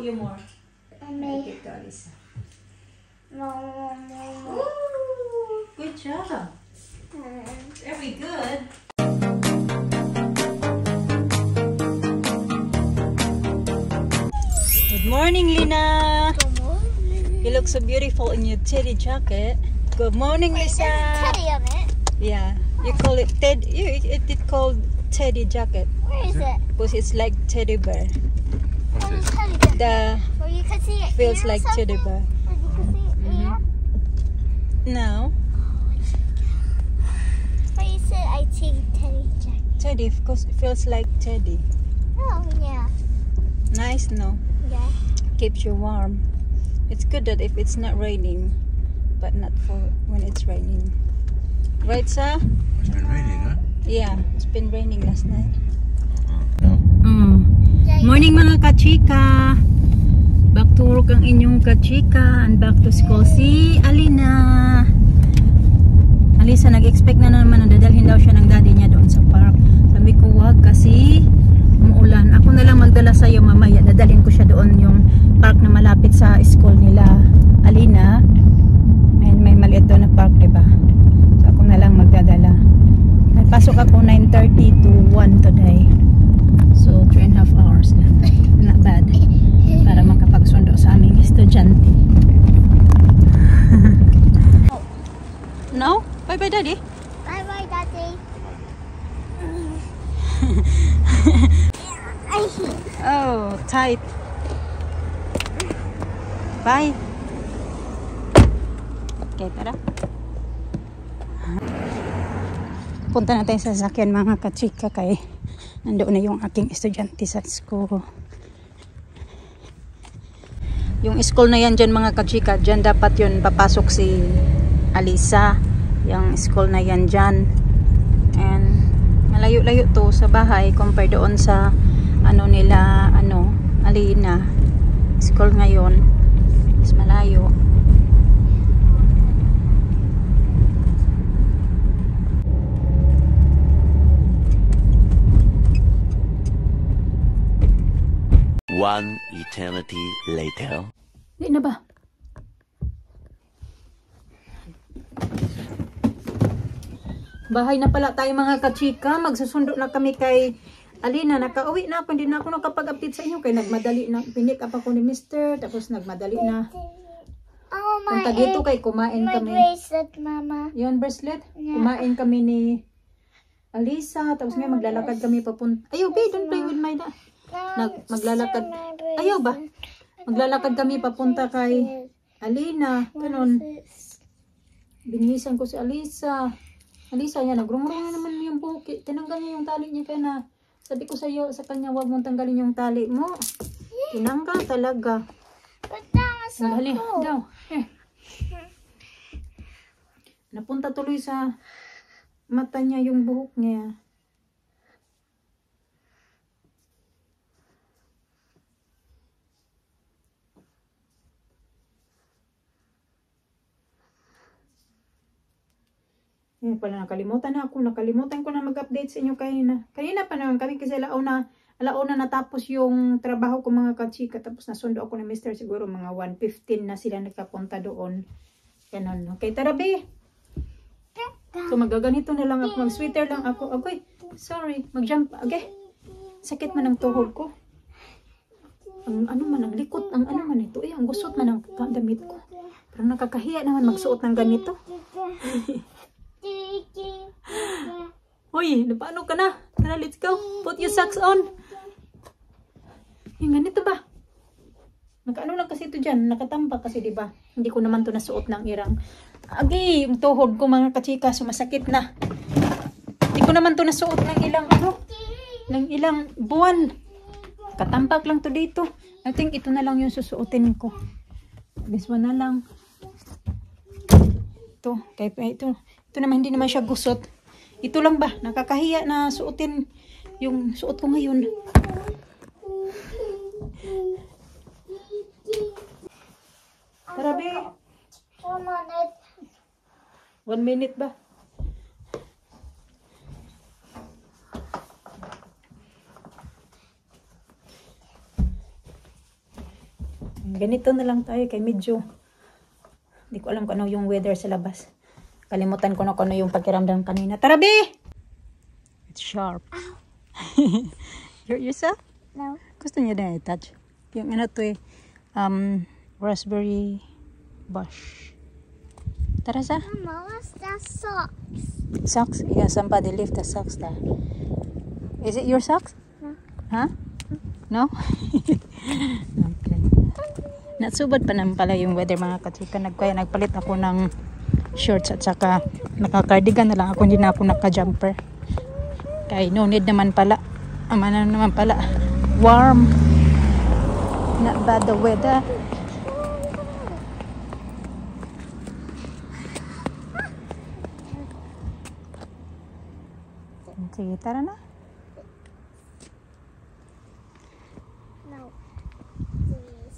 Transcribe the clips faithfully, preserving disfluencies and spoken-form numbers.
you more. Me. Give it to Alisa. No, no, no, no. Ooh, good job. Very good. Good morning, Lina. Good morning. You look so beautiful in your teddy jacket. Good morning, Wait, Lisa. there's a teddy on it. Yeah, you call it Ted. You it, it called teddy jacket Where is it? because it's like teddy bear. Oh, the teddy jacket. The Where you can see it feels here or like something? teddy bear. Where you can see it here? No, Where you said I think teddy jacket. teddy because it feels like teddy. Oh, yeah. Nice, no? Yeah. Keeps you warm. It's good that if it's not raining, but not for when it's raining. Right, sir? It's been raining, huh? Yeah, it's been raining last night. No. Mm. Morning mga kachika. Back to work ang inyong kachika and back to school si Alina. Alisa, nag-expect na naman na dadalhin daw siya ng daddy niya doon sa park. Sabi ko wag kasi umuulan. Ako na lang magdala sa iyo mamaya. Dadalhin ko siya doon yung park na malapit sa school nila. Alina, may, may maliit doon na park, diba? So ako na lang magdadala. Nagpasok ako nine thirty to one today. So three and a half hours na. Not bad. Para makapagsundo sa aming estudyante. No? Bye bye, Daddy. Bye bye, Daddy. Oh, tight. Bye. Okay, tara. Punta na tayo sa sasakyan mga kachika kay nandoon na yung aking estudyante sa school. Yung school na yan dyan mga kachika, dyan dapat yun papasok si Alisa. Yung school na yan dyan. And malayo-layo to sa bahay compare doon sa ano nila, ano, Alina. School ngayon. Mas malayo. One eternity later. Hindi na ba? Bahay na pala tayo mga kachika. Magsusundo na kami kay Alina. Nakauwi na ako. Hindi na ako nakapag-update sa inyo. Kaya nagmadali na. Pinick up ako ni Mister. Tapos nagmadali na. Oh, my Punta dito kay kumain my kami. bracelet, Mama. Yun, bracelet. Yeah. Kumain kami ni Alisa. Tapos ngayon maglalakad kami papunta. Ayaw, babe, don't play with my dad. Nag, maglalakad. Ayaw ba? Maglalakad kami papunta kay Alina. Ganun. Binihisan ko si Alisa. Alisa, yan. Nagrungrung na naman yung buki. Tinanggal niya yung tali niya. Kaya na, sabi ko sa iyo, sa kanya, huwag mong tanggalin yung tali mo. Tinanggal talaga. But that was so Dali, cool. daw. Eh. Napunta tuloy sa mata niya yung buhok niya. Yan pala, nakalimutan na ako. Nakalimutan ko na mag-update sa inyo kanina. Kanina pa naman kami kasi alauna, alauna natapos yung trabaho ko mga kachika. Tapos nasundo ako ni Mister siguro mga one fifteen na sila nagkapunta doon. Ganun. Okay, tara be. So magaganito na lang ako. Mag-sweater lang ako. Okay, sorry. Mag-jump. Okay. Sakit man ang tuhod ko. Ang ano man, ang likot. Ang ano man ito. Eh, ang gusot man ang damit ko. Parang nakakahiya naman magsuot ng ganito. Uy, paano ka na? Tara, let's go. Put your socks on. Yung ganito ba? Nakaano lang kasi ito dyan. Nakatampa kasi, di ba? Hindi ko naman to nasuot ng irang. Agi, yung tuhod ko mga kachika, sumasakit na. Hindi ko naman to nasuot ng ilang, ano? Ng ilang buwan. Katampak lang to dito. I think ito na lang yung susuotin ko. This one na lang. Ito, kaya ito. Ito naman, hindi naman siya gusot. Ito lang ba? Nakakahiya na suotin yung suot ko ngayon. Tara, be. One minute. One minute ba? Ganito na lang tayo kay medyo hindi ko alam kung ano yung weather sa labas. Kalimutan ko na kung ano yung pakiramdam kanina. Tara, B! It's sharp. Hurt yourself? No. Gusto niya na i-touch. Yung ano to eh, um, raspberry bush. Tara sa. Mama, what's that socks? Socks? Yeah, somebody lift the socks there. Is it your socks? No. Huh? No? Okay. Natsubad pa naman pala yung weather mga kachika. Nagkaya nagpalit ako ng shorts at saka naka-cardigan na lang ako. Hindi na ako naka-jumper. Kaya no need naman pala. Amana naman pala. Warm. Not bad the weather. Sige, tara na. No. Please.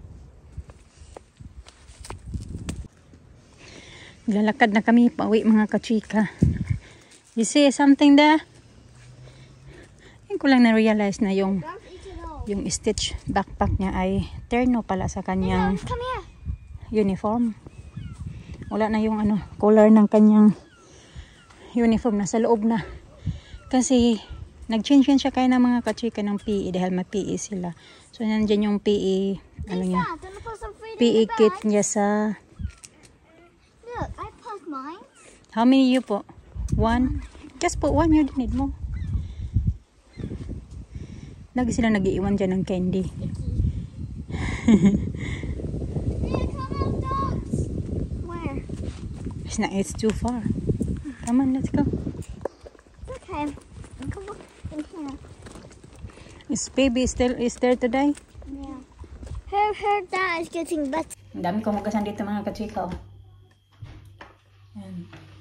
Lalakad na kami pauwi mga kachika. You see something there? Hindi ko lang na-realize na yung Don't eat it all. yung stitch backpack niya ay terno pala sa kanyang Come here. uniform. Wala na yung ano, collar ng kanyang uniform, nasa loob na. Kasi nag-change yan siya kaya ng mga kachika ng P E dahil mag-P E sila. So nandiyan yung P E ano niya, Dad, wanna put some food P E in the kit bag? niya sa Look, I put mine. how many you po? One? Just put one, you don't need more. Lagi sila nag-iiwan dyan ng candy. Here, come on, dogs. Where? It's not, it's too far. Come on, let's go. Okay. Come on in here. Is baby still is there today? Yeah. Her, her dad is getting better. Ang dami kong hugasan dito mga kachika. Oh. Yan.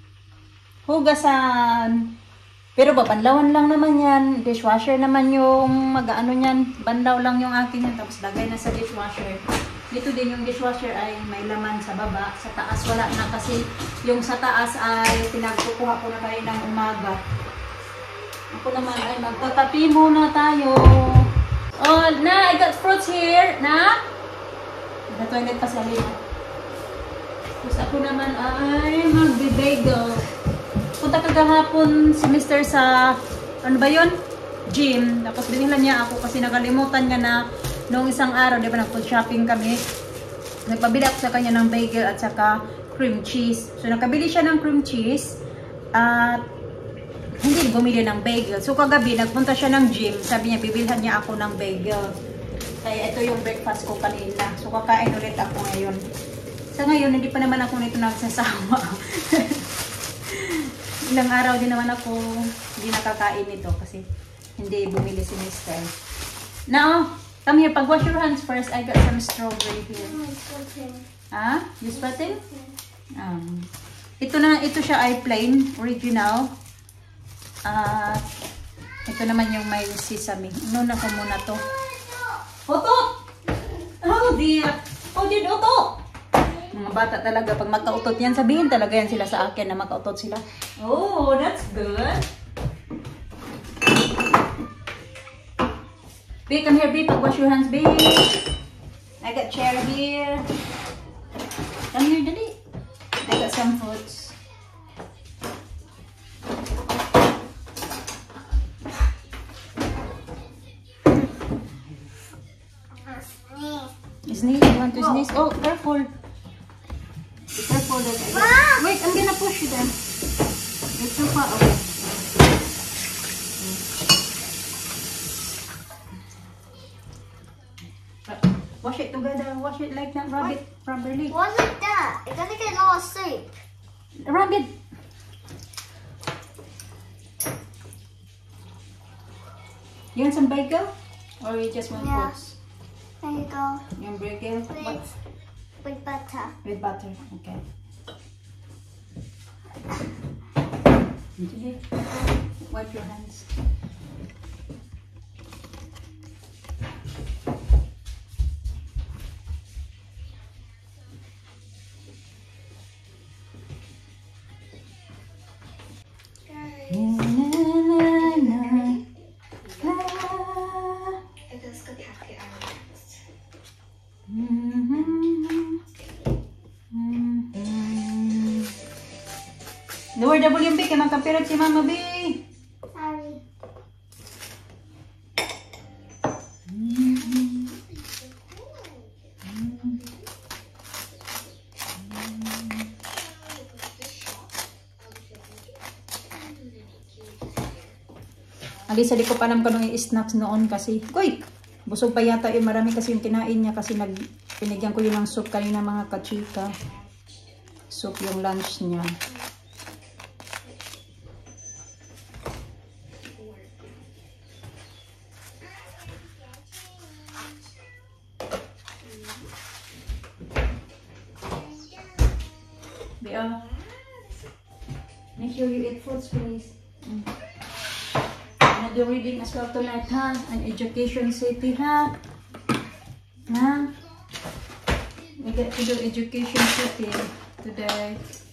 Hugasan. Pero ba, banlawan lang naman yan. Dishwasher naman yung mag-ano yan. Banlaw lang yung akin yan. Tapos lagay na sa dishwasher. Dito din yung dishwasher ay may laman sa baba. Sa taas wala na kasi yung sa taas ay pinagkukuha ko na kayo ng umaga. Ako naman ay magtatapi muna tayo. Oh, na, I got fruits here. Na? Nag-toilet pa sa lima. Tapos ako naman ay magbe-bagel. Punta kagahapon si mister sa, ano ba yun? Gym. Tapos binilan niya ako kasi nakalimutan niya na noong isang araw, di ba, nag-shopping kami. Nagpabili ako sa kanya ng bagel at saka cream cheese. So, nakabili siya ng cream cheese at hindi bumili ng bagel. So, kagabi, nagpunta siya ng gym. Sabi niya, bibilhan niya ako ng bagel. Kaya ito yung breakfast ko kanina. So, kakain ulit ako ngayon. Sa ngayon, hindi pa naman ako nito nagsasawa. Ilang araw din naman ako hindi nakakain nito kasi hindi bumili si mister. Now, come here. Pag-wash your hands first, I got some strawberry here. Oh, it's okay. Ah? You spotting? Um, ito na, ito siya ay plain, original. At uh, ito naman yung may sesame. Inuna ko muna to. Utot! Oh dear! Oh dear, utot! Mga bata talaga, pag magkautot yan, sabihin talaga yan sila sa akin na magkautot sila. Oh, that's good. Babe, come here, babe. Pag-wash your hands, babe. I got chair here. Come here, dali. I got some fruits. Sneeze, you want to sneeze? Oh, careful. Be careful that I got... Wait, I'm gonna push you then. It's too far away. Wash it together. Wash it like that. Rub it properly. What's like that? It's gonna get lost soup. Rub it. You want some bagel? Or you just want Yeah. fruits? There you go. You want bagel? What? With, with butter. With butter. Okay. Okay. Wipe your hands. Mm. Lower the volume, B. Kaya magkapirat si Mama, B. Sorry. Alisa, di ko pa alam kung yung snacks noon kasi. Uy! Busog pa yata yun. Marami kasi yung kinain niya kasi nag, pinigyan ko yun ng soup kanina mga kachika. Soup yung lunch niya. Bea, make sure you eat fruits, please. Mm. And do reading as well tonight, ha? An education city, ha? Ha? We get to do education city today.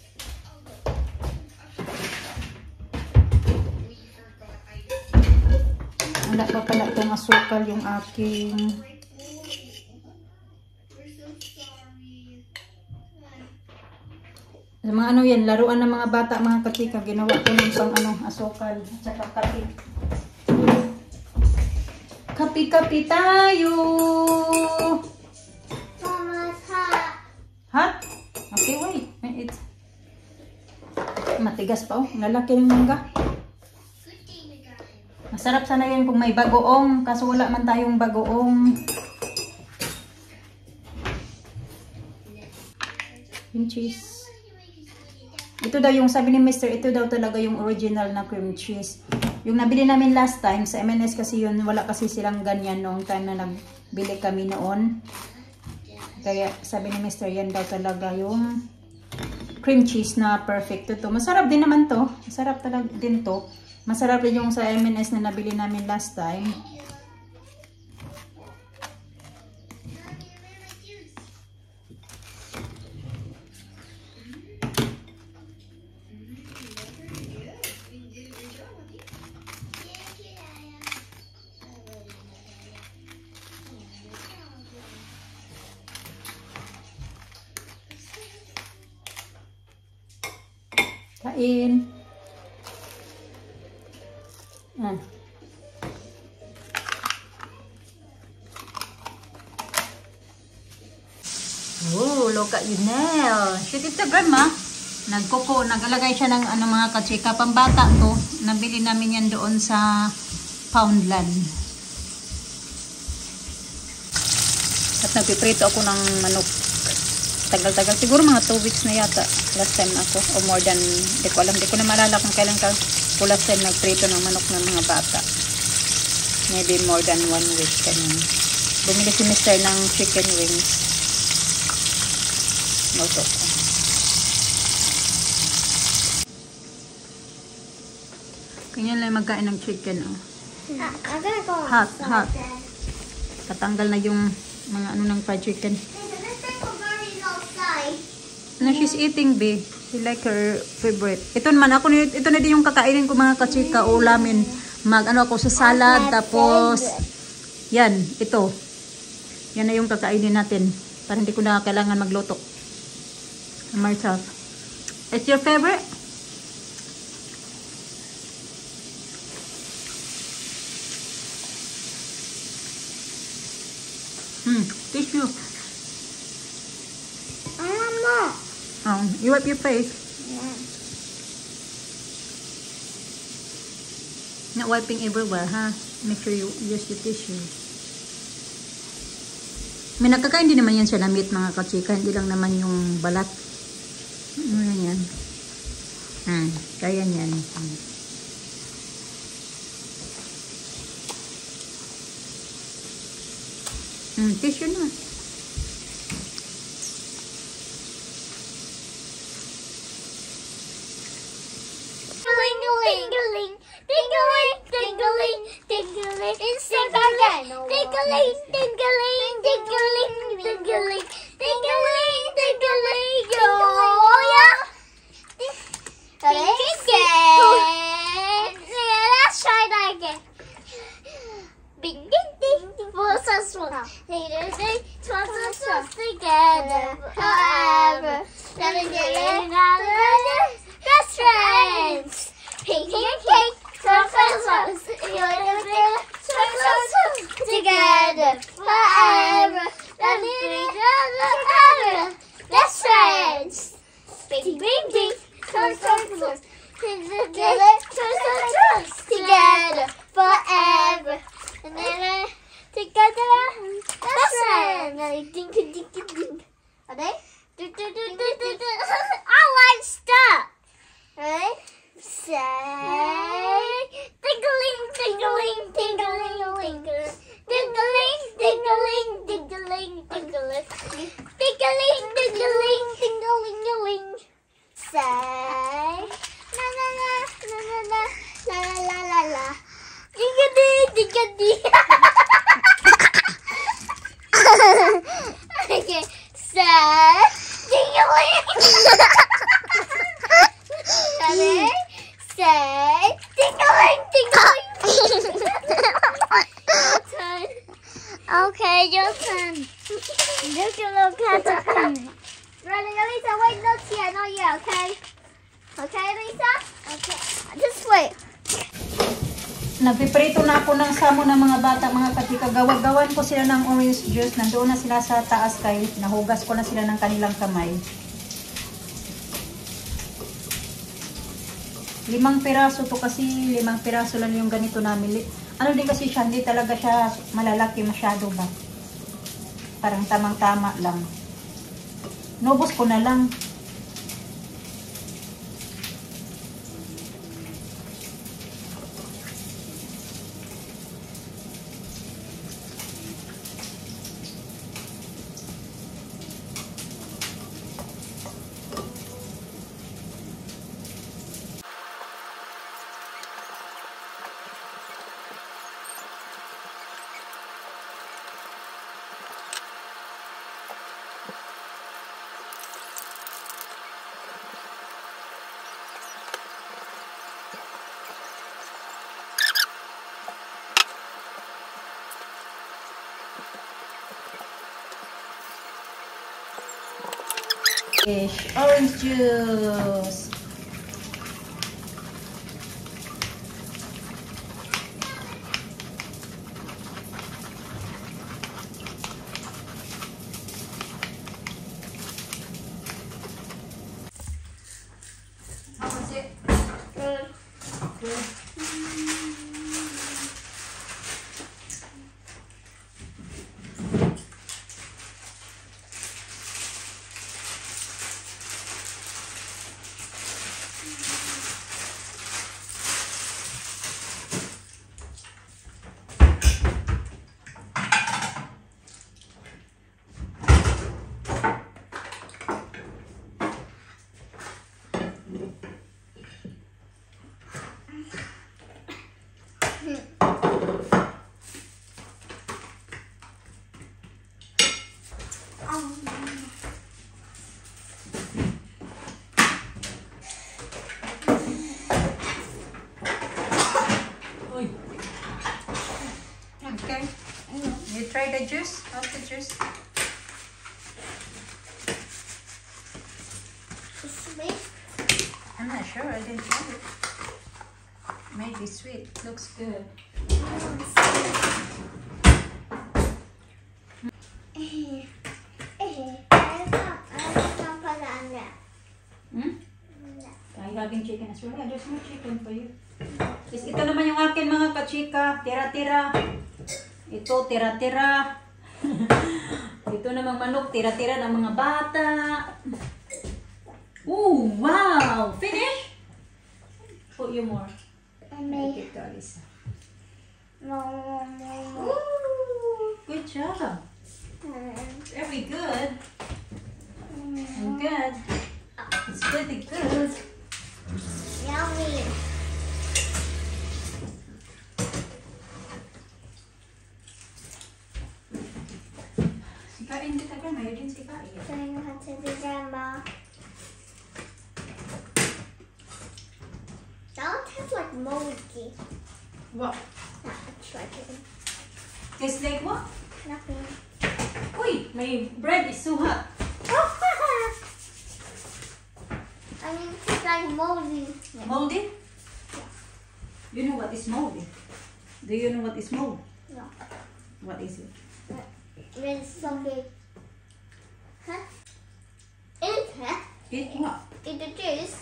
Wala pa pala itong asukal yung aking. Sa mga ano yan, laruan ng mga bata, mga katika, ginawa ko ng pang ano, asukal, at saka kapi. Kapi-kapi tayo! Mama's hot. Ha? Okay, wait. It's matigas pa, oh. Lalaki ng mangga. Masarap sana yan kung may bagoong, kaso wala man tayong bagoong. Yung cheese. Ito daw yung sabi ni Mister, ito daw talaga yung original na cream cheese. Yung nabili namin last time sa M and S kasi yun, wala kasi silang ganyan noong time na nagbili kami noon. Kaya sabi ni Mister, yan daw talaga yung cream cheese na perfect to. Masarap din naman to. Masarap talaga din to. Masarap din yung sa M and S na nabili namin last time. Kain. Ah. Oh, look at you now. Shit, ito grandma. Nagkoko, nagalagay siya ng ano mga kachika. Pambata to. Nabili namin yan doon sa Poundland. At nagpiprito ako ng manok. Tagal-tagal. Siguro mga two weeks na yata. Last time ako. O more than, di ko alam. Di ko na maalala kung kailan ka ko last time nagprito ng manok ng mga bata. Maybe more than one week. Ganun. Bumili si Mister ng chicken wings. Luto ko. Ganyan lang magkain ng chicken. Oh. I'm gonna go Hot, hot. Tatanggal na yung mga ano ng fried chicken. No, she's eating, B. She like her favorite. Ito naman, ako, ito na din yung kakainin ko mga kachika, ulamin. Mag, ano ako, sa salad, tapos, yan, ito. Yan na yung kakainin natin. Para hindi ko na kailangan magluto. Myself. It's your favorite? Hmm, tissue. Oh, you wipe your face. Yeah. Not wiping everywhere, ha? Make sure you use the tissue. May nakakain din naman yan sa lamit, mga kachika. Hindi lang naman yung balat. Ano yan yan? Hmm, kaya yan. Hmm. Hmm, tissue na. Ding-a-ling, ding-a-ling, ding-a-ling, ding-a-ling, ding-a-ling, ding-a-ling, ding-a-ling, ding-a-ling, ding-a-ling, ding-a-ling, ding-a-ling, oh yeah. Again. Yeah, let's try that again. Bing, ding, ding, what's us one? Ding, ding, ding, what's us one together forever. Never get it, best friend. friends. Pink, pink, pink, circles, circles, together forever. Best friends. Pink, pink, pink, circles, together, together forever. And then together, best friends. Ding, ding, ding, ding, ding. Are they? Do, do, do, do, do, do. I like stuff. Right? Say, dingling, dingling, dingling, dingling, dingling, dingling, dingling, dingling, dingling, dingling, dingling, dingling. Say, la la la, la la la, la la la la la, dingly, dingly. Okay, say, dingling. Ready? Say, ding-a-ling, ding-a-ling. Your turn. Okay, your turn. Look at look at the pen. Ready, Lisa? Wait, not yet, not yet, okay? Okay, Lisa? Okay. Just wait. Nagpiprito na ako ng samo ng mga bata, mga kachika. Gawag-gawan ko sila ng orange juice. Nandoon na sila sa taas kay nahugas ko na sila ng kanilang kamay. Limang piraso to kasi, limang piraso lang yung ganito namin. Ano din kasi siya, hindi talaga siya malalaki masyado ba. Parang tamang-tama lang. Nubos ko na lang. Fish, orange juice. How was it? Good. Good. Okay. You try the juice? How's the juice? Sweet. I'm not sure. I didn't try it. Maybe sweet. Looks good. Hmm? I having chicken as well. Yeah, there's more chicken for you. Is ito naman yung akin mga kachika. Tira-tira. Ito, tira-tira. Ito namang manok. Tira-tira ng mga bata. Ooh, wow! Finish? Put you more. Make it to Alisa. Ooh, good job. Very good. And good. It's pretty good. Yummy. Sikain kita kan, may din sikain. Sayang lahat sa pajama. That tastes like monkey. What? Not a chicken. Tastes like what? Nothing. Uy, my bread is so hot. I mean, it's like moldy. Moldy? You know what is moldy? Do you know what is mold? No. What is it? It's so big. Huh? It, huh? It what? It the juice.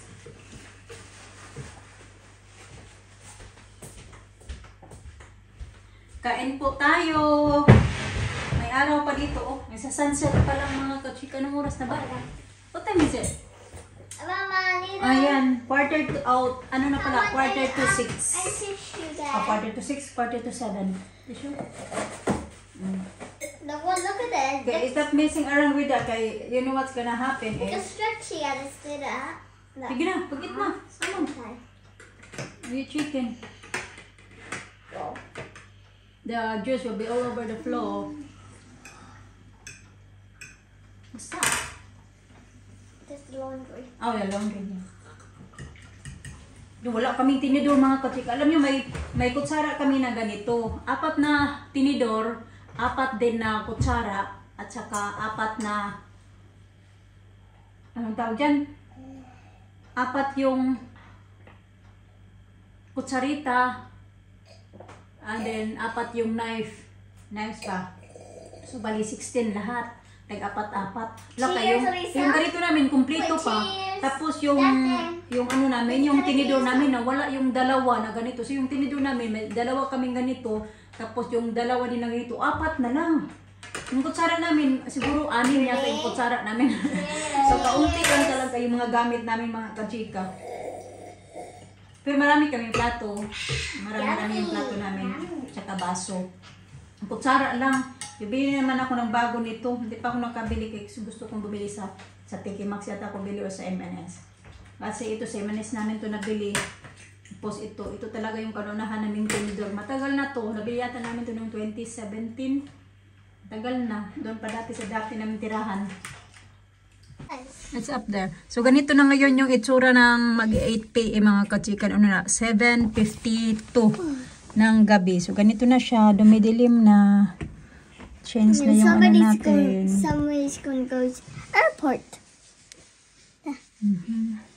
Kain po tayo. May araw pa dito. Oh, may sa sunset pa lang mga kachika. Anong oras na ba? What time is it? Mama, need Ayan, quarter to out. Ano na pala? Quarter to six. I tissue Oh, that. quarter to six, quarter to seven. Tissue? Mm. The one, look at that. Okay, stop messing around with that. Kay, you know what's gonna happen It's is... stretchy and it's did that. Sige na, pagit na. Come on. Okay. Your chicken. Go. The juice will be all over the floor. What's that? This laundry. Oh, yeah, laundry niya. Wala kaming tinidor mga kachika. Alam nyo, may, may kutsara kami na ganito. Apat na tinidor, apat din na kutsara, at saka apat na, anong tawag dyan? Apat yung kutsarita, and then apat yung knife. Knives pa. So, bali sixteen lahat. Nag-apat-apat. Laka, Cheers, yung, Lisa. yung ganito namin, kumpleto Wait, pa. cheers. Tapos yung, Dati. yung ano namin, yung Wait, tinidor Lisa. namin na wala yung dalawa na ganito. So yung tinidor namin, may dalawa kaming ganito. Tapos yung dalawa din na ganito, apat na lang. Yung kutsara namin, siguro anim yata yung kutsara namin. So kaunti lang talaga yung mga gamit namin mga kachika. Pero marami kaming plato. Marami namin yung plato namin. Tsaka baso. Ang kutsara lang. Bibili naman ako ng bago nito. Hindi pa ako nakabili kasi gusto kong bumili sa sa Tiki Max yata ako bili o sa M and S. Kasi ito sa M and S namin to nabili. Tapos ito, ito talaga yung kanunahan naming tinidor. Matagal na to. Nabili yata namin to noong twenty seventeen. Tagal na. Doon pa dati sa dati namin tirahan. It's up there. So ganito na ngayon yung itsura ng mag eight p m mga kachikan. Ano na? seven fifty-two ng gabi. So ganito na siya. Dumidilim na. Change na yung ano Somebody's natin. going, somebody's going to go to airport. Mhm.